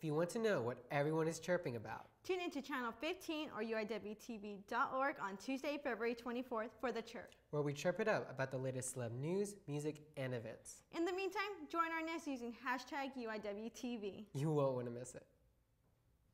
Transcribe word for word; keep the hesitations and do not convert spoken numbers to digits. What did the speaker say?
you want to know what everyone is chirping about, tune into Channel fifteen or U I W T V dot org on Tuesday, February twenty-fourth for The Chirp, where we chirp it up about the latest celeb news, music, and events. In the meantime, join our nest using hashtag U I W T V. You won't want to miss it.